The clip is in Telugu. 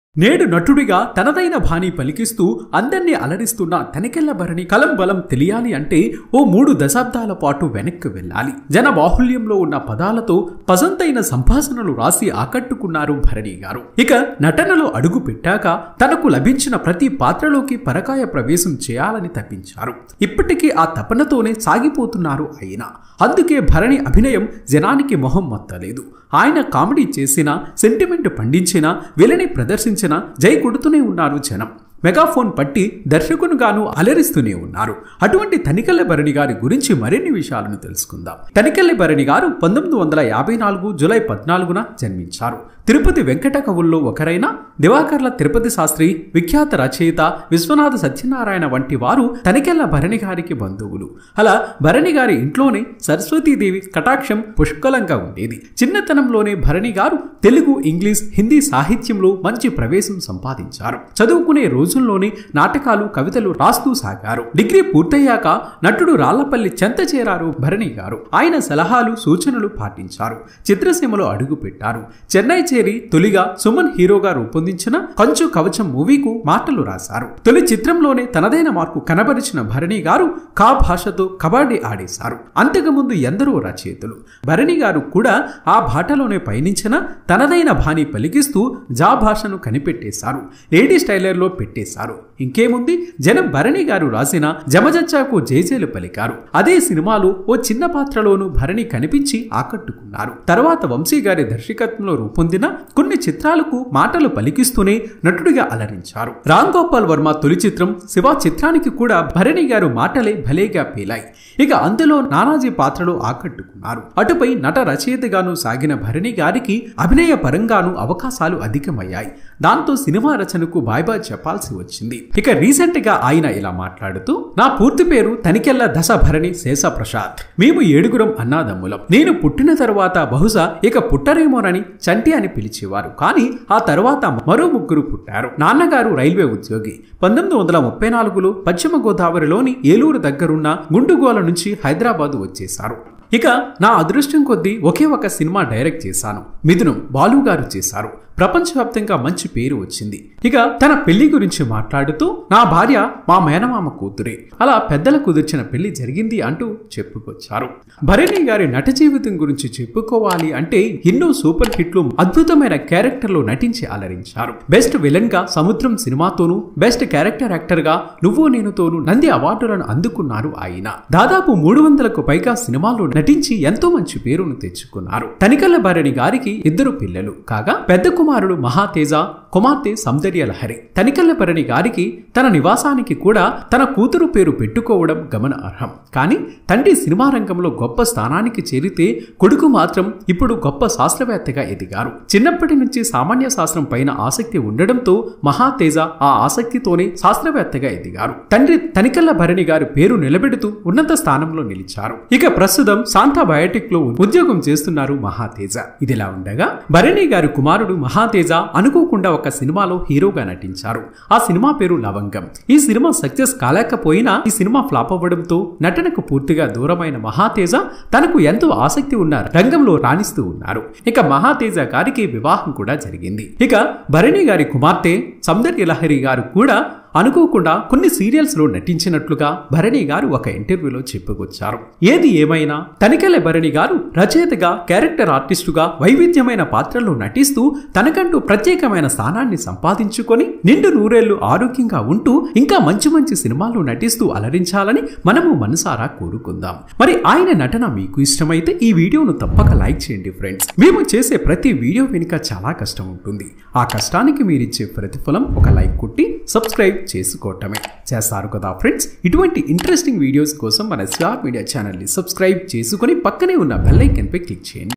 నేడు నటుడిగా తనదైన బాణి పలికిస్తూ అందర్నీ అలరిస్తున్న తనికెళ్ల భరణి కలం బలం తెలియాలి అంటే ఓ 3 దశాబ్దాల పాటు వెనక్కి వెళ్ళాలి. జన బాహుల్యంలో ఉన్న పదాలతో పసంతైన సంభాషణలు రాసి ఆకట్టుకున్నారు భరణి గారు. ఇక నటనలో అడుగు పెట్టాక తనకు లభించిన ప్రతి పాత్రలోకి పరకాయ ప్రవేశం చేయాలని తప్పించారు. ఇప్పటికీ ఆ తపనతోనే సాగిపోతున్నారు ఆయన. అందుకే భరణి అభినయం జనానికి మొహం మత్తలేదు. ఆయన కామెడీ చేసినా, సెంటిమెంట్ పండించినా, విలని ప్రదర్శించిన జై కొడుతూనే ఉన్నారు జనం. మెగాఫోన్ పట్టి దర్శకునిగాను అలరిస్తూనే ఉన్నారు. అటువంటి తనికెళ్ల భరణి గారి గురించి మరిన్ని విషయాలను తెలుసుకుందాం. తనికెళ్ల భరణి గారు 1954 జూలై 14న జన్మించారు. తిరుపతి వెంకట కవుల్లో ఒకరైన దివాకర్ల తిరుపతి శాస్త్రి, విఖ్యాత రచయిత విశ్వనాథ సత్యనారాయణ వంటి వారు తనికెళ్ల భరణి గారికి బంధువులు. అలా భరణి గారి ఇంట్లోనే సరస్వతీదేవి కటాక్షం పుష్కలంగా ఉండేది. చిన్నతనంలోనే భరణి గారు తెలుగు, ఇంగ్లీష్, హిందీ సాహిత్యంలో మంచి ప్రవేశం సంపాదించారు. చదువుకునే రోజుల్లోనే నాటకాలు, కవితలు రాస్తూ సాగారు. డిగ్రీ పూర్తయ్యాక నటుడు రాళ్లపల్లి చెంత చేరారు భరణి గారు. ఆయన సలహాలు, సూచనలు పాటించారు. చిత్రసీమలో అడుగు పెట్టారు. చెన్నై చేరి తొలిగా సుమన్ హీరోగా రూపొందించిన కంచు కవచం మూవీకు మాటలు రాశారు. తొలి చిత్రంలోనే తనదైన మార్పు కనబరిచిన భరణి గారు కా భాషతో కబడ్డీ ఆడేశారు. అంతకుముందు ఎందరో రచయితలు భరణి గారు కూడా ఆ బాటలోనే పయనించిన తనదైన బాణి పలికిస్తూ జా భాషను కనిపెట్టేశారు. లేడీ స్టైలర్లో పెట్టేశారు. ఇంకేముంది, జనం భరణి గారు రాసిన జమజచ్చాకు జేజేలు పలికారు. అదే సినిమాలో ఓ చిన్న పాత్రలోనూ భరణి కనిపించి ఆకట్టుకున్నారు. తర్వాత వంశీ గారి దర్శకత్వంలో రూపొందిన కొన్ని చిత్రాలకు మాటలు పలికిస్తూనే నటుడిగా అలరించారు. రామ్ గోపాల్ వర్మ తొలి చిత్రం శివ చిత్రానికి కూడా భరణి గారు మాటలే భలేగా పేలాయి. ఇక అందులో నానాజీ పాత్రలో ఆకట్టుకున్నారు. అటుపై నట రచయితగాను సాగిన భరణి గారికి అభినయ పరంగాను అవకాశాలు అధికమయ్యాయి. దాంతో సినిమా రచనకు బాయ్ బాయ్ చెప్పాల్సి వచ్చింది. ఇక రీసెంట్ గా ఆయన ఇలా మాట్లాడుతూ, నా పూర్తి పేరు తనికెళ్ల దశ భరణి శేషప్రసాద్. మేము 7గురం అన్నాదమ్ములం. నేను పుట్టిన తర్వాత బహుశా ఇక పుట్టరేమోనని చంటి అని పిలిచేవారు. కానీ ఆ తర్వాత మరో 3 పుట్టారు. నాన్నగారు రైల్వే ఉద్యోగి. 1934లో పశ్చిమ గోదావరిలోని ఏలూరు దగ్గరున్న గుండుగోల నుంచి హైదరాబాద్ వచ్చేశారు. ఇక నా అదృష్టం కొద్దీ ఒకే ఒక సినిమా డైరెక్ట్ చేశాను. మిథునం బాలు గారు చేశారు. ప్రపంచవ్యాప్తంగా మంచి పేరు వచ్చింది. ఇక తన పెళ్లి గురించి మాట్లాడుతూ, నా భార్య మా మేనమామ కూతురే. అలా పెద్దల కుదిర్చిన పెళ్లి జరిగింది అంటూ చెప్పుకొచ్చారు. భరణి గారి నట జీవితం గురించి చెప్పుకోవాలి అంటే ఎన్నో సూపర్ హిట్లు, అద్భుతమైన క్యారెక్టర్లు నటించి అలరించారు. బెస్ట్ విలన్ గా సముద్రం సినిమాతోనూ, బెస్ట్ క్యారెక్టర్ యాక్టర్ గా నువ్వు నేనుతోనూ నంది అవార్డులను అందుకున్నారు ఆయన. దాదాపు 300కు పైగా సినిమాల్లో నటించి ఎంతో మంచి పేరును తెచ్చుకున్నారు. తనికెళ్ల భరణి గారికి 2 పిల్లలు కాగా పెద్ద కుమారుడు మహాతేజ, కుమార్తె సౌందర్య లహరి. తనికెళ్ల భరణి గారికి తన నివాసానికి కూడా తన కూతురు పేరు పెట్టుకోవడం గమనార్హం. కానీ తండ్రి సినిమా రంగంలో గొప్ప స్థానానికి చేరితే కొడుకు మాత్రం ఇప్పుడు గొప్ప శాస్త్రవేత్తగా ఎదిగారు. చిన్నప్పటి నుంచి సామాన్య శాస్త్రం పైన ఆసక్తి ఉండడంతో మహాతేజ ఆ ఆసక్తితోనే శాస్త్రవేత్తగా ఎదిగారు. తండ్రి తనికెళ్ల భరణి గారి పేరు నిలబెడుతూ ఉన్నత స్థానంలో నిలిచారు. ఇక ప్రస్తుతం శాంతా బయోటిక్ లో ఉద్యోగం చేస్తున్నారు మహాతేజ. ఇదిలా ఉండగా భరణి గారి కుమారుడు మహాతేజ అనుకోకుండా ఒక సినిమాలో హీరోగా నటించారు. ఆ సినిమా పేరు లవంగం. ఈ సినిమా సక్సెస్ కాలేకపోయినా ఈ సినిమా ఫ్లాప్ అవ్వడంతో నటనకు పూర్తిగా దూరమైన మహాతేజ తనకు ఎంతో ఆసక్తి ఉన్న రంగంలో రాణిస్తూ ఉన్నారు. ఇక మహాతేజ గారికి వివాహం కూడా జరిగింది. ఇక భరణి గారి కుమార్తె సౌందర్య లహరి గారు కూడా అనుకోకుండా కొన్ని సీరియల్స్ లో నటించినట్లుగా భరణి గారు ఒక ఇంటర్వ్యూలో చెప్పుకొచ్చారు. ఏది ఏమైనా తనికెళ్ల భరణి గారు రచయితగా, క్యారెక్టర్ ఆర్టిస్టుగా వైవిధ్యమైన పాత్రల్లో నటిస్తూ తనకంటూ ప్రత్యేకమైన స్థానాన్ని సంపాదించుకొని నిండు నూరేళ్లు ఆరోగ్యంగా ఉంటూ ఇంకా మంచి మంచి సినిమాల్లో నటిస్తూ అలరించాలని మనము మనసారా కోరుకుందాం. మరి ఆయన నటన మీకు ఇష్టమైతే ఈ వీడియోను తప్పక లైక్ చేయండి ఫ్రెండ్స్. మేము చేసే ప్రతి వీడియో వెనుక చాలా కష్టం ఉంటుంది. ఆ కష్టానికి మీరిచ్చే ప్రతిఫలం ఒక లైక్ కొట్టి సబ్స్క్రైబ్ చేసుకోవటమే. చేస్తారు కదా ఫ్రెండ్స్. ఇటువంటి ఇంట్రెస్టింగ్ వీడియోస్ కోసం మన స్టార్ మీడియా ఛానల్ ని సబ్స్క్రైబ్ చేసుకొని పక్కనే ఉన్న బెల్ ఐకాన్ పై క్లిక్ చేయండి.